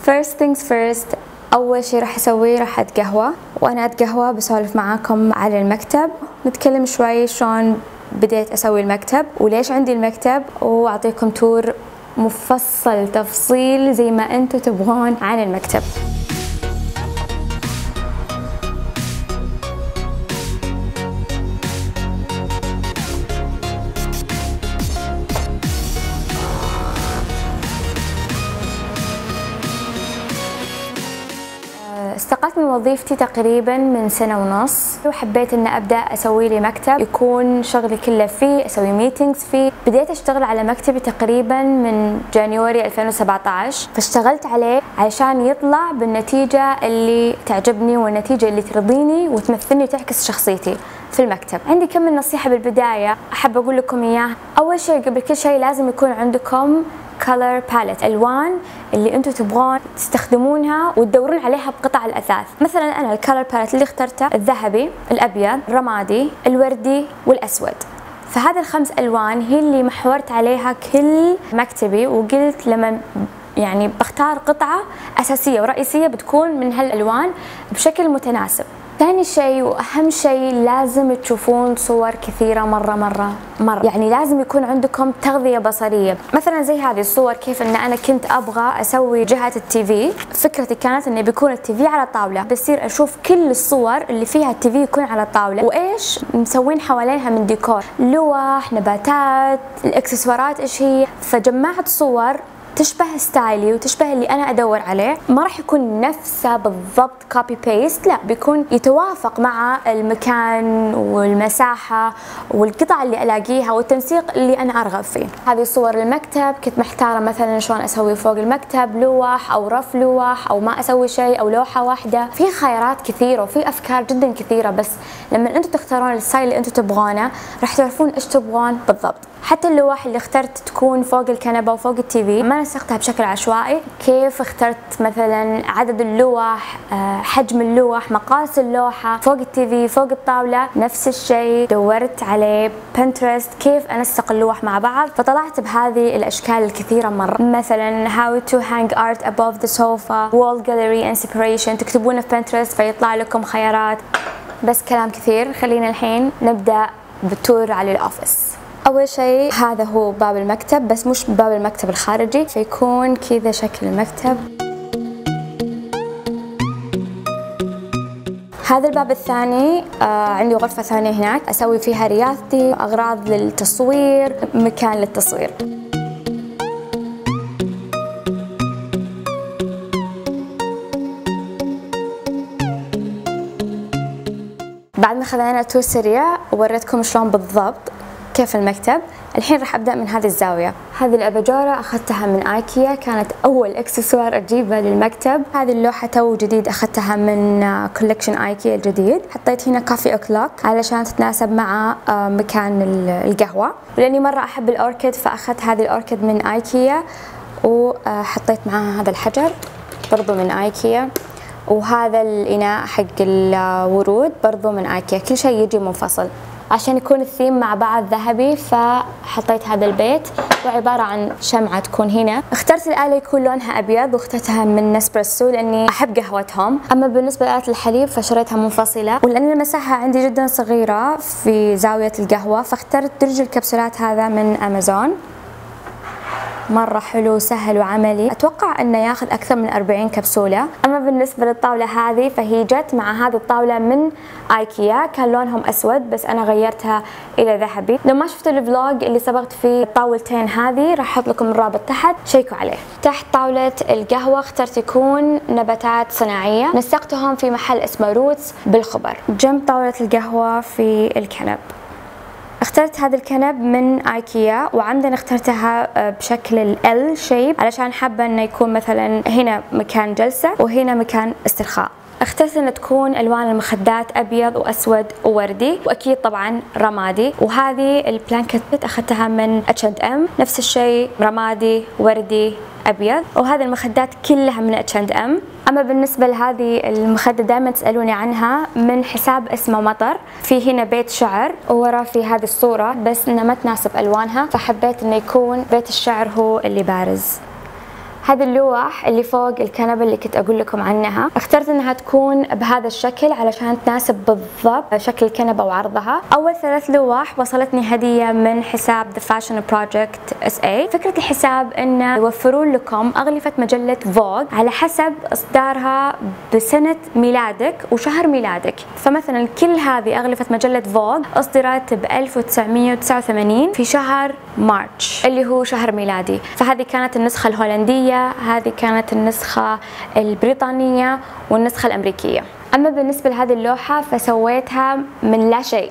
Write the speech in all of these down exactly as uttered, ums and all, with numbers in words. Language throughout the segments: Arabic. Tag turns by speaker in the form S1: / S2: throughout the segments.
S1: first things first، أول شي راح أسويه راح أتقهوى، وأنا أتقهوى بسولف معاكم على المكتب، نتكلم شوي شلون بديت أسوي المكتب وليش عندي المكتب، وأعطيكم تور مفصل تفصيل زي ما أنتم تبغون عن المكتب. استقلت من وظيفتي تقريبا من سنة ونص، وحبيت ان ابدا اسوي لي مكتب يكون شغلي كله فيه، اسوي ميتينجز فيه. بديت اشتغل على مكتبي تقريبا من جانيوري ألفين وسبعة عشر، فاشتغلت عليه علشان يطلع بالنتيجة اللي تعجبني والنتيجة اللي ترضيني وتمثلني وتعكس شخصيتي في المكتب. عندي كم من نصيحة بالبداية احب اقول لكم اياها. اول شيء قبل كل شيء لازم يكون عندكم color palette، الوان اللي انتم تبغون تستخدمونها وتدورون عليها بقطع الاثاث. مثلا انا الكالر باليت اللي اخترته الذهبي، الابيض، الرمادي، الوردي والاسود. فهذه الخمس الوان هي اللي محورت عليها كل مكتبي، وقلت لما يعني بختار قطعه اساسيه ورئيسيه بتكون من هالالوان بشكل متناسب. ثاني شيء واهم شيء لازم تشوفون صور كثيره مره مره مره، يعني لازم يكون عندكم تغذيه بصريه. مثلا زي هذه الصور، كيف ان انا كنت ابغى اسوي جهه التي في، فكرتي كانت انه بيكون التي في على الطاوله، بصير اشوف كل الصور اللي فيها التي في يكون على الطاوله، وايش مسوين حوالينها من ديكور، لوح، نباتات، الاكسسوارات ايش هي. فجمعت صور تشبه ستايلي وتشبه اللي انا ادور عليه. ما راح يكون نفسه بالضبط كوبي بيست، لا، بيكون يتوافق مع المكان والمساحه والقطع اللي الاقيها والتنسيق اللي انا ارغب فيه. هذه صور المكتب، كنت محتاره مثلا شلون اسوي فوق المكتب لوح او رف لوح، او ما اسوي شيء، او لوحه واحده. في خيارات كثيره وفي افكار جدا كثيره، بس لما انتم تختارون الستايل اللي انتم تبغونه راح تعرفون ايش تبغون بالضبط. حتى اللوح اللي اخترت تكون فوق الكنبه وفوق التي في ما نسقتها بشكل عشوائي. كيف اخترت مثلا عدد اللوح، حجم اللوح، مقاس اللوحه فوق التي في، فوق الطاوله، نفس الشيء دورت عليه بنترست، كيف انسق اللوح مع بعض. فطلعت بهذه الاشكال الكثيره مره، مثلا how to hang art above the sofa، wall gallery inspiration، تكتبونه في بنترست فيطلع لكم خيارات. بس كلام كثير، خلينا الحين نبدا بالتور على الاوفيس. أول شيء هذا هو باب المكتب، بس مش باب المكتب الخارجي، فيكون كذا شكل المكتب. هذا الباب الثاني، آه عندي غرفة ثانية هناك أسوي فيها رياضتي، أغراض للتصوير، مكان للتصوير. بعد ما خذينا تور سريع ووريتكم شلون بالضبط كيف المكتب، الحين راح ابدا من هذه الزاويه. هذه الاباجوره اخذتها من ايكيا، كانت اول اكسسوار اجيبه للمكتب. هذه اللوحه تو جديد اخذتها من كولكشن ايكيا الجديد. حطيت هنا كافي اوكلوك علشان تتناسب مع مكان القهوه، ولاني مره احب الاوركيد فاخذت هذه الاوركيد من ايكيا، وحطيت معاها هذا الحجر برضو من ايكيا، وهذا الاناء حق الورود برضو من ايكيا. كل شيء يجي منفصل عشان يكون الثيم مع بعض ذهبي. فحطيت هذا البيت وعبارة عن شمعة تكون هنا. اخترت الآلة يكون لونها أبيض واخترتها من نسبرسو لأني أحب قهوتهم. أما بالنسبة لآلة الحليب فشريتها منفصلة، ولأن المساحة عندي جدا صغيرة في زاوية القهوة فاخترت درج الكبسولات هذا من أمازون. مرة حلو وسهل وعملي، أتوقع أنه ياخذ أكثر من أربعين كبسولة. أما بالنسبة للطاولة هذه فهي جت مع هذه الطاولة من ايكيا، كان لونهم أسود بس أنا غيرتها إلى ذهبي. لو ما شفتوا الفلوج اللي صبغت فيه الطاولتين هذه راح أحط لكم الرابط تحت، شيكوا عليه. تحت طاولة القهوة اخترت يكون نباتات صناعية، نسقتهم في محل اسمه روتس بالخبر. جنب طاولة القهوة في الكنب اخترت هذا الكنب من ايكيا، وعمدا اخترتها بشكل ال شيب علشان حابه انه يكون مثلا هنا مكان جلسه وهنا مكان استرخاء. اخترت ان تكون الوان المخدات ابيض واسود ووردي، واكيد طبعا رمادي. وهذه البلانكت اخذتها من اتش اند ام، نفس الشيء رمادي وردي ابيض. وهذه المخدات كلها من اتش اند ام. اما بالنسبه لهذه المخده دائما تسالوني عنها، من حساب اسمه مطر. في هنا بيت شعر وورا في هذه الصوره، بس انها ما تناسب الوانها فحبيت انه يكون بيت الشعر هو اللي بارز. هذه اللوح اللي فوق الكنبة اللي كنت أقول لكم عنها، اخترت إنها تكون بهذا الشكل علشان تناسب بالضبط شكل الكنبة وعرضها. أول ثلاث لوح وصلتني هدية من حساب The Fashion Project إس إيه. فكرة الحساب إنه يوفرون لكم أغلفة مجلة فوغ على حسب إصدارها بسنة ميلادك وشهر ميلادك. فمثلا كل هذه أغلفة مجلة فوغ أصدرت ب ألف وتسعمية وتسعة وثمانين في شهر مارس اللي هو شهر ميلادي. فهذه كانت النسخة الهولندية، هذه كانت النسخة البريطانية والنسخة الأمريكية. أما بالنسبة لهذه اللوحة فسويتها من لا شيء.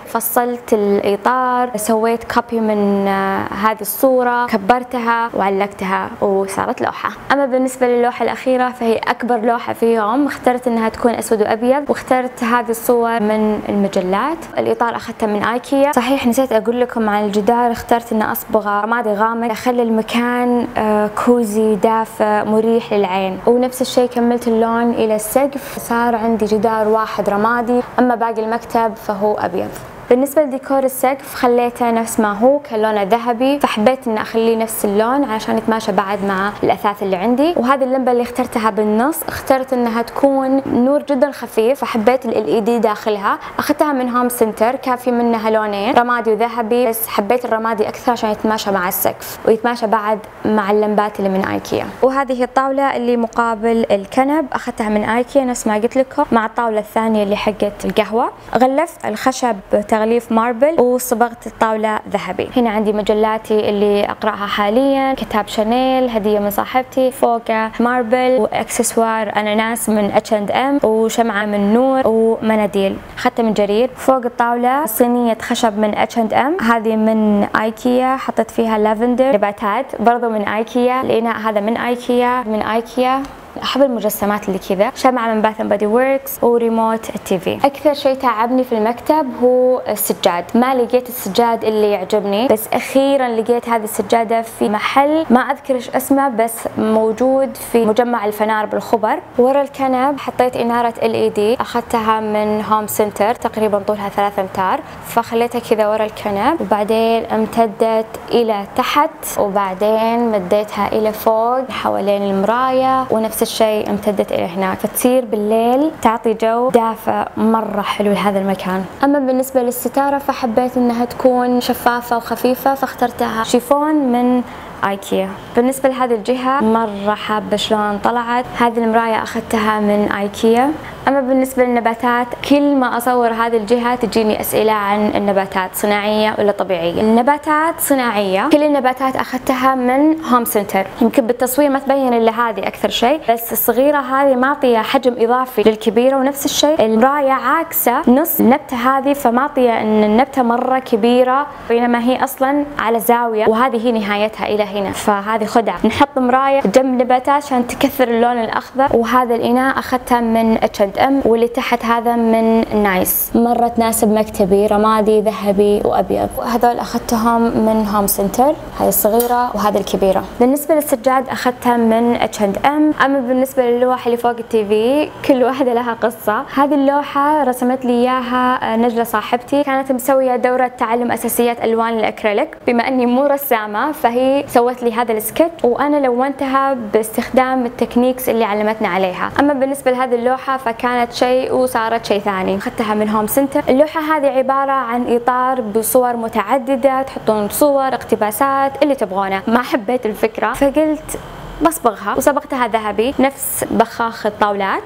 S1: فصلت الإطار، سويت كوبي من هذه الصورة، كبرتها وعلقتها وصارت لوحة. أما بالنسبة للوحة الأخيرة فهي أكبر لوحة فيهم، اخترت أنها تكون أسود وأبيض، واخترت هذه الصور من المجلات. الإطار أخذته من آيكيا. صحيح نسيت أقول لكم عن الجدار، اخترت أن أصبغ رمادي غامق أخلي المكان كوزي دافئ مريح للعين، ونفس الشيء كملت اللون إلى السقف، صار عندي جدار واحد رمادي، أما باقي المكتب فهو أبيض. بالنسبة لديكور السقف خليته نفس ما هو، كان لونه ذهبي، فحبيت ان اخليه نفس اللون عشان يتماشى بعد مع الاثاث اللي عندي. وهذه اللمبة اللي اخترتها بالنص اخترت انها تكون نور جدا خفيف، فحبيت ال إل إي دي داخلها. اخذتها من هوم سنتر، كان في منها لونين رمادي وذهبي، بس حبيت الرمادي اكثر عشان يتماشى مع السقف ويتماشى بعد مع اللمبات اللي من ايكيا. وهذه الطاولة اللي مقابل الكنب اخذتها من ايكيا نفس ما قلت لكم، مع الطاولة الثانية اللي حقت القهوة. غلفت الخشب تغليف ماربل وصبغت الطاولة ذهبي. هنا عندي مجلاتي اللي أقرأها حاليا، كتاب شانيل هدية من صاحبتي، فوقه ماربل وإكسسوار أناناس من اتش اند ام، وشمعة من نور، ومناديل أخذتها من جرير. فوق الطاولة صينية خشب من اتش اند ام، هذه من ايكيا، حطيت فيها لافندر نباتات برضو من ايكيا. الإناء هذا من ايكيا من ايكيا أحب المجسمات اللي كذا. شمعة من باث اند بودي وركس، وريموت التي في. أكثر شيء تعبني في المكتب هو السجاد، ما لقيت السجاد اللي يعجبني، بس أخيرا لقيت هذه السجادة في محل ما أذكر إيش اسمه بس موجود في مجمع الفنار بالخبر. ورا الكنب حطيت إنارة إل إي دي أخذتها من هوم سنتر، تقريبا طولها ثلاثة أمتار، فخليتها كذا ورا الكنب، وبعدين امتدت إلى تحت، وبعدين مديتها إلى فوق حوالين المراية، ونفس الشيء امتدت الى هناك، فتصير بالليل تعطي جو دافئ مره حلو لهذا المكان. اما بالنسبه للستاره فحبيت انها تكون شفافه وخفيفه، فاخترتها شيفون من ايكيا. بالنسبه لهذه الجهه مره حابه شلون طلعت، هذه المرايه اخذتها من ايكيا. اما بالنسبه للنباتات كل ما اصور هذه الجهه تجيني اسئله عن النباتات صناعيه ولا طبيعيه. النباتات صناعيه، كل النباتات اخذتها من هوم سنتر. يمكن بالتصوير ما تبين الا هذه اكثر شيء، بس الصغيره هذه معطيه حجم اضافي للكبيره، ونفس الشيء المرايه عاكسه نص النبته هذه، فمعطيه ان النبته مره كبيره بينما هي اصلا على زاويه، وهذه هي نهايتها الى هنا، فهذه خدعه. نحط مرايه جنب نباتات عشان تكثر اللون الاخضر. وهذا الاناء اخذتها من اتش اند ام، واللي تحت هذا من نايس، مره تناسب مكتبي، رمادي ذهبي وابيض. وهذول اخذتهم من هوم سنتر، هذه الصغيره وهذه الكبيره. بالنسبه للسجاد اخذتها من اتش اند ام. اما بالنسبه للوحه اللي فوق التي في كل واحده لها قصه. هذه اللوحه رسمت لي اياها نجله صاحبتي، كانت مسويه دوره تعلم اساسيات الوان الاكريليك، بما اني مو رسامه فهي سوت لي هذا السكتش، وانا لونتها باستخدام التكنيكس اللي علمتنا عليها. اما بالنسبه لهذه اللوحه فكانت شيء وصارت شيء ثاني، اخذتها من هوم سنتر. اللوحه هذه عباره عن اطار بصور متعدده، تحطون صور اقتباسات اللي تبغونه. ما حبيت الفكره فقلت بصبغها، وصبغتها ذهبي نفس بخاخ الطاولات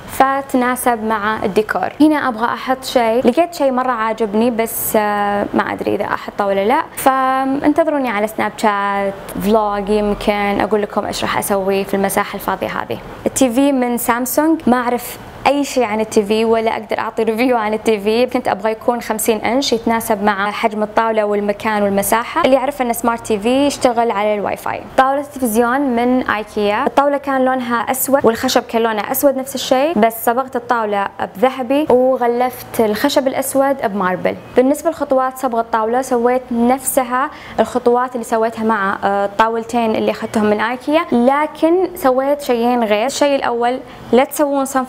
S1: فتناسب مع الديكور. هنا ابغى احط شيء، لقيت شيء مره عاجبني بس ما ادري اذا احطه ولا لا، فانتظروني على سناب شات فلوج، يمكن اقول لكم ايش راح اسوي في المساحه الفاضيه هذه. التي في من سامسونج، ما اعرف اي شيء عن التي في ولا اقدر اعطي ريفيو عن التي في، كنت ابغى يكون خمسين انش يتناسب مع حجم الطاوله والمكان والمساحه. اللي يعرف ان سمارت تي في يشتغل على الواي فاي. طاوله التلفزيون من ايكيا، الطاوله كان لونها اسود والخشب كان لونه اسود نفس الشيء، بس صبغت الطاوله بذهبي وغلفت الخشب الاسود بماربل. بالنسبه لخطوات صبغ الطاوله سويت نفسها الخطوات اللي سويتها مع الطاولتين اللي اخذتهم من ايكيا، لكن سويت شيئين غير. الشيء الاول لا تسوون صنفره للطاوله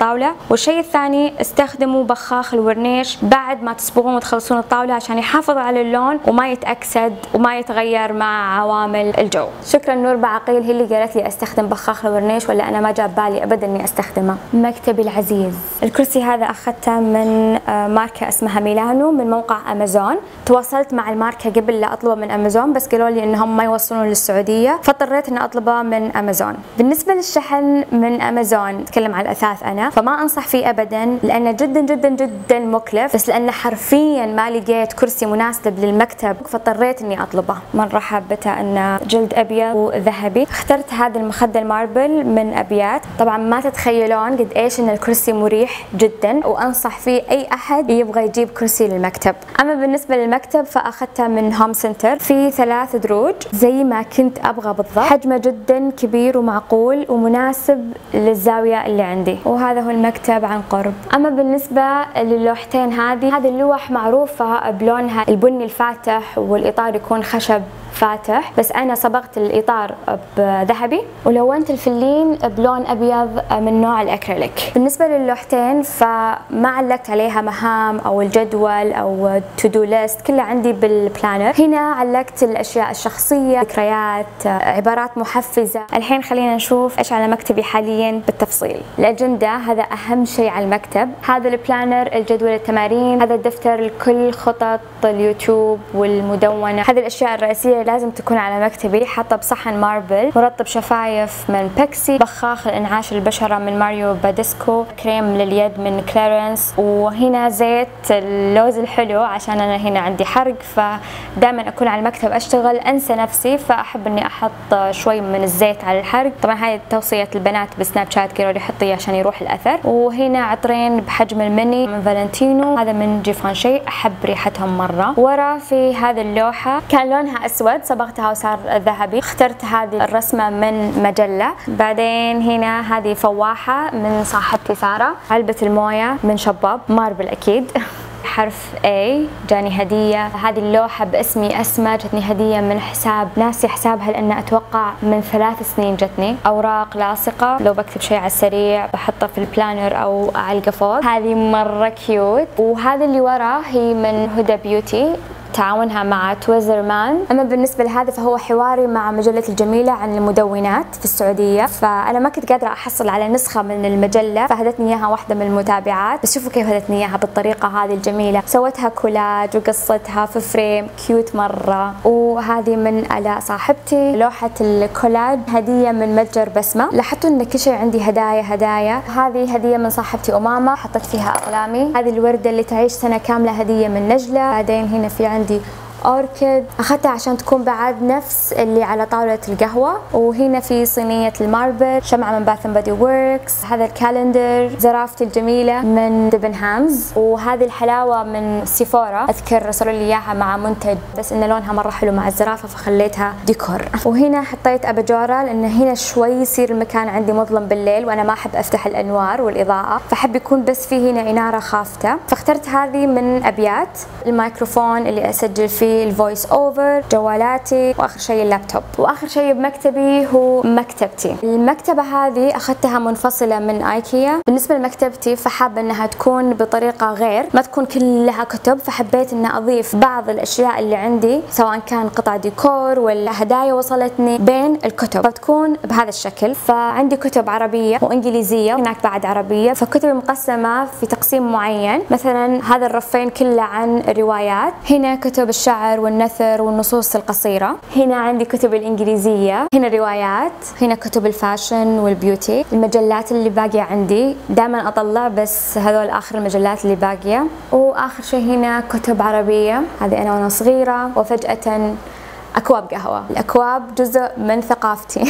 S1: الطاولة. والشيء الثاني استخدموا بخاخ الورنيش بعد ما تصبغون وتخلصون الطاولة عشان يحافظ على اللون وما يتأكسد وما يتغير مع عوامل الجو. شكرا نور بعقيل، هي اللي قالت لي استخدم بخاخ الورنيش، ولا انا ما جاب بالي ابدا اني استخدمه. مكتبي العزيز، الكرسي هذا اخذته من ماركة اسمها ميلانو من موقع امازون. تواصلت مع الماركة قبل لا اطلبه من امازون بس قالوا لي انهم ما يوصلون للسعودية، فاضطريت اني اطلبه من امازون. بالنسبة للشحن من امازون، اتكلم عن الاثاث انا، فما انصح فيه ابدا لانه جدا جدا جدا مكلف، بس لانه حرفيا ما لقيت كرسي مناسب للمكتب فاضطريت اني اطلبه. مرة حابته انه جلد ابيض وذهبي. اخترت هذا المخدة الماربل من ابيات. طبعا ما تتخيلون قد ايش ان الكرسي مريح جدا، وانصح فيه اي احد يبغى يجيب كرسي للمكتب. اما بالنسبة للمكتب فاخذته من هوم سنتر، في ثلاث دروج زي ما كنت ابغى بالضبط. حجمه جدا كبير ومعقول ومناسب للزاوية اللي عندي، وهذا هو المكتب عن قرب. اما بالنسبة للوحتين هذه، هذه اللوح معروفة بلونها البني الفاتح والاطار يكون خشب فاتح، بس انا صبغت الاطار بذهبي ولونت الفلين بلون ابيض من نوع الاكريليك. بالنسبه للوحتين فما علقت عليها مهام او الجدول او تو دو ليست، كلها عندي بالبلانر. هنا علقت الاشياء الشخصيه، ذكريات، عبارات محفزه. الحين خلينا نشوف ايش على مكتبي حاليا بالتفصيل. الاجنده هذا اهم شيء على المكتب، هذا البلانر، الجدول التمارين، هذا الدفتر لكل خطط اليوتيوب والمدونه. هذه الاشياء الرئيسيه لازم تكون على مكتبي. حاطه بصحن ماربل، مرطب شفايف من بيكسي، بخاخ الانعاش البشره من ماريو باديسكو، كريم لليد من كلارنس، وهنا زيت اللوز الحلو عشان انا هنا عندي حرق، فدائما اكون على المكتب اشتغل انسى نفسي، فاحب اني احط شوي من الزيت على الحرق. طبعا هاي توصيه البنات بسناب شات قالوا لي حطيه عشان يروح الاثر. وهنا عطرين بحجم الميني من فالنتينو، هذا من جيفانشي، احب ريحتهم مره. ورا في هذه اللوحه كان لونها اسود، صبغتها وصار ذهبي. اخترت هذه الرسمة من مجلة. بعدين هنا هذه فواحة من صاحبتي سارة، علبة الموية من شباب ماربل أكيد. حرف A جاني هدية. هذه اللوحة باسمي أسماء جتني هدية من حساب ناسي حسابها لأن أتوقع من ثلاث سنين جتني. أوراق لاصقة، لو بكتب شيء على السريع بحطه في البلانر أو على القفوز. هذه مرة كيوت. وهذا اللي وراه هي من هدى بيوتي، تعاونها مع تويزر مان. اما بالنسبه لهذا فهو حواري مع مجله الجميله عن المدونات في السعوديه، فانا ما كنت قادره احصل على نسخه من المجله فهدتني اياها واحده من المتابعات. بس شوفوا كيف هدتني اياها بالطريقه هذه الجميله، سوتها كولاج وقصتها في فريم كيوت مره. وهذه من الاء صاحبتي، لوحه الكولاج هديه من متجر بسمه. لاحظتوا ان كل شيء عندي هدايا هدايا. هذه هديه من صاحبتي امامه، حطيت فيها اقلامي. هذه الورده اللي تعيش سنه كامله هديه من نجله. بعدين هنا في عندي أوركيد، أخذتها عشان تكون بعد نفس اللي على طاولة القهوة. وهنا في صينية الماربل، شمعة من باث اند بودي وركس. هذا الكالندر، زرافتي الجميلة من ديبنهامز. وهذه الحلاوة من سيفورا، أذكر رسلوا لي إياها مع منتج بس إن لونها مرة حلو مع الزرافة فخليتها ديكور. وهنا حطيت أباجورة لأن هنا شوي يصير المكان عندي مظلم بالليل وأنا ما أحب أفتح الأنوار والإضاءة، فحب يكون بس في هنا إنارة خافتة، فاخترت هذه من أبيات. الميكروفون اللي أسجل فيه الفويس اوفر، جوالاتي، واخر شيء اللابتوب. واخر شيء بمكتبي هو مكتبتي. المكتبه هذه اخذتها منفصله من ايكيا. بالنسبه لمكتبتي فحابه انها تكون بطريقه غير، ما تكون كلها كتب، فحبيت ان اضيف بعض الاشياء اللي عندي سواء كان قطع ديكور ولا هدايا وصلتني بين الكتب، فتكون بهذا الشكل. فعندي كتب عربيه وانجليزيه، هناك بعد عربيه، فكتبي مقسمه في تقسيم معين. مثلا هذا الرفين كله عن روايات، هنا كتب الشعر والنثر والنصوص القصيرة، هنا عندي كتب الإنجليزية، هنا روايات، هنا كتب الفاشن والبيوتي. المجلات اللي باقية عندي دائما أطلع، بس هذول آخر المجلات اللي باقية. وآخر شيء هنا كتب عربية، هذه أنا وأنا صغيرة. وفجأة أكواب قهوة. الأكواب جزء من ثقافتي.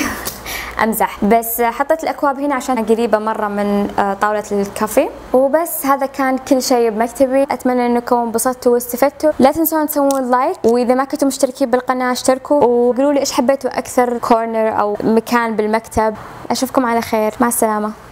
S1: امزح، بس حطيت الاكواب هنا عشان قريبه مره من طاوله الكافي. وبس هذا كان كل شيء بمكتبي. اتمنى انكم انبسطتوا واستفدتوا. لا تنسون تسوون لايك، واذا ما كنتم مشتركين بالقناه اشتركوا، وقولوا لي ايش حبيتوا اكثر كورنر او مكان بالمكتب. اشوفكم على خير، مع السلامه.